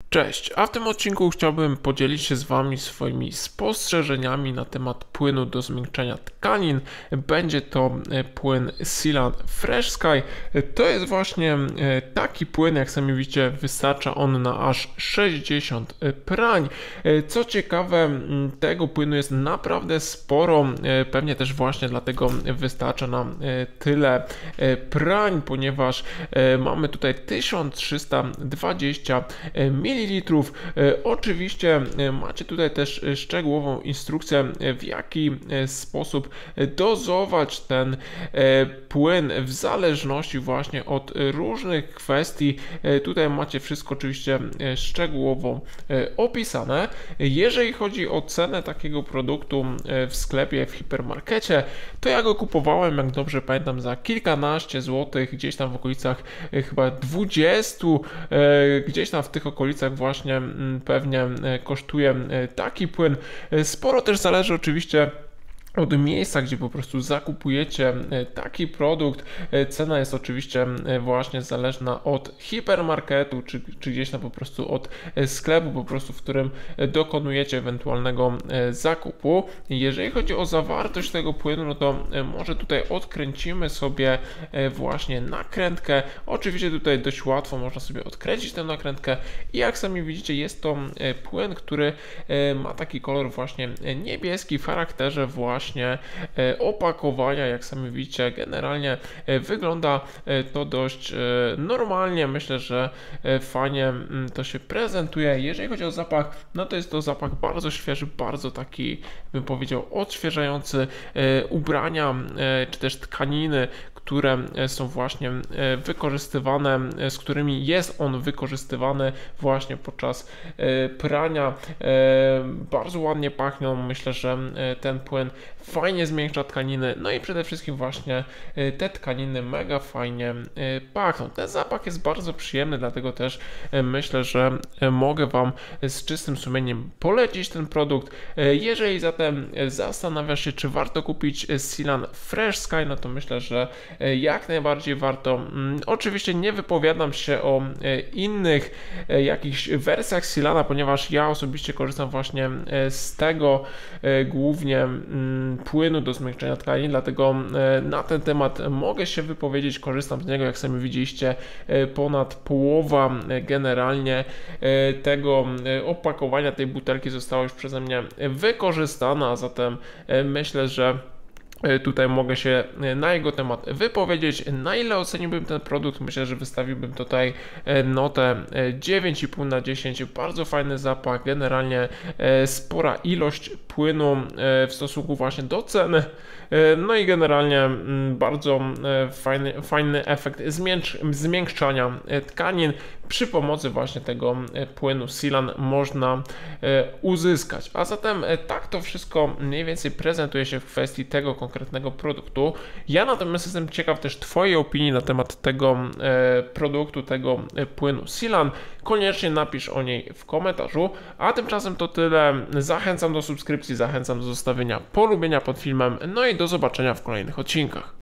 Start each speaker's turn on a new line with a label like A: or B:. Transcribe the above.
A: Cześć, a w tym odcinku chciałbym podzielić się z Wami swoimi spostrzeżeniami na temat płynu do zmiękczenia tkanin. Będzie to płyn Sealant Fresh Sky. To jest właśnie taki płyn, jak sami widzicie, wystarcza on na aż 60 prań. Co ciekawe, tego płynu jest naprawdę sporo, pewnie też właśnie dlatego wystarcza nam tyle prań, ponieważ mamy tutaj 1320 ml. Oczywiście macie tutaj też szczegółową instrukcję, w jaki sposób dozować ten płyn w zależności właśnie od różnych kwestii. Tutaj macie wszystko oczywiście szczegółowo opisane. Jeżeli chodzi o cenę takiego produktu w sklepie, w hipermarkecie, to ja go kupowałem, jak dobrze pamiętam, za kilkanaście złotych, gdzieś tam w okolicach chyba 20, gdzieś tam w tych okolicach właśnie pewnie kosztuje taki płyn. Sporo też zależy oczywiście od miejsca, gdzie po prostu zakupujecie taki produkt. Cena jest oczywiście właśnie zależna od hipermarketu, czy gdzieś tam po prostu od sklepu, po prostu, w którym dokonujecie ewentualnego zakupu. Jeżeli chodzi o zawartość tego płynu, no to może tutaj odkręcimy sobie właśnie nakrętkę. Oczywiście tutaj dość łatwo można sobie odkręcić tę nakrętkę i jak sami widzicie, jest to płyn, który ma taki kolor właśnie niebieski w charakterze właśnie opakowania. Jak sami widzicie, generalnie wygląda to dość normalnie. Myślę, że fajnie to się prezentuje. Jeżeli chodzi o zapach, no to jest to zapach bardzo świeży, bardzo taki, bym powiedział, odświeżający. Ubrania czy też tkaniny, które są właśnie wykorzystywane, z którymi jest on wykorzystywany właśnie podczas prania, bardzo ładnie pachną. Myślę, że ten płyn fajnie zmiękcza tkaniny, no i przede wszystkim właśnie te tkaniny mega fajnie pachną. Ten zapach jest bardzo przyjemny, dlatego też myślę, że mogę Wam z czystym sumieniem polecić ten produkt. Jeżeli zatem zastanawiasz się, czy warto kupić Sealant Fresh Sky, no to myślę, że jak najbardziej warto. Oczywiście nie wypowiadam się o innych jakichś wersjach Sealanta, ponieważ ja osobiście korzystam właśnie z tego głównie płynu do zmiękczenia tkanin, dlatego na ten temat mogę się wypowiedzieć, korzystam z niego. Jak sami widzieliście, ponad połowa generalnie tego opakowania tej butelki została już przeze mnie wykorzystana, a zatem myślę, że tutaj mogę się na jego temat wypowiedzieć. Na ile oceniłbym ten produkt? Myślę, że wystawiłbym tutaj notę 9,5 na 10. Bardzo fajny zapach, generalnie spora ilość płynu w stosunku właśnie do ceny. No i generalnie bardzo fajny efekt zmiękczania tkanin przy pomocy właśnie tego płynu Sealant można uzyskać. A zatem tak to wszystko mniej więcej prezentuje się w kwestii tego konkretnego produktu. Ja natomiast jestem ciekaw też Twojej opinii na temat tego produktu, tego płynu Sealant. Koniecznie napisz o niej w komentarzu, a tymczasem to tyle. Zachęcam do subskrypcji, zachęcam do zostawienia polubienia pod filmem, no i do zobaczenia w kolejnych odcinkach.